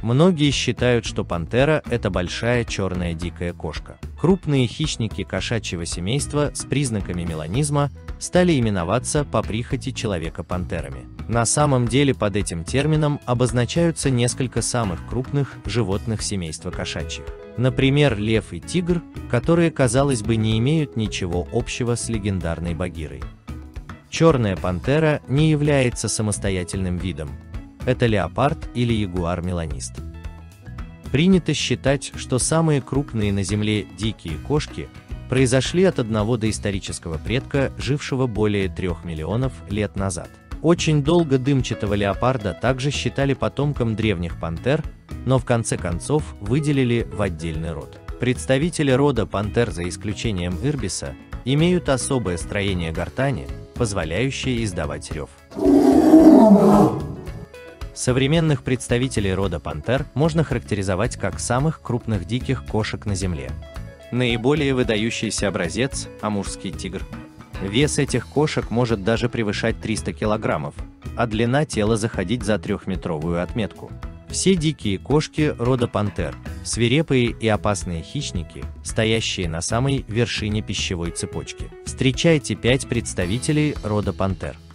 Многие считают, что пантера – это большая черная дикая кошка. Крупные хищники кошачьего семейства с признаками меланизма стали именоваться по прихоти человека пантерами. На самом деле под этим термином обозначаются несколько самых крупных животных семейства кошачьих. Например, лев и тигр, которые, казалось бы, не имеют ничего общего с легендарной Багирой. Черная пантера не является самостоятельным видом. Это леопард или ягуар-меланист. Принято считать, что самые крупные на Земле дикие кошки произошли от одного доисторического предка, жившего более 3 миллионов лет назад. Очень долго дымчатого леопарда также считали потомком древних пантер, но в конце концов выделили в отдельный род. Представители рода пантер, за исключением ирбиса, имеют особое строение гортани, позволяющее издавать рев. Современных представителей рода пантер можно характеризовать как самых крупных диких кошек на Земле. Наиболее выдающийся образец – амурский тигр. Вес этих кошек может даже превышать 300 килограммов, а длина тела заходить за 3-метровую отметку. Все дикие кошки рода пантер – свирепые и опасные хищники, стоящие на самой вершине пищевой цепочки. Встречайте 5 представителей рода пантер.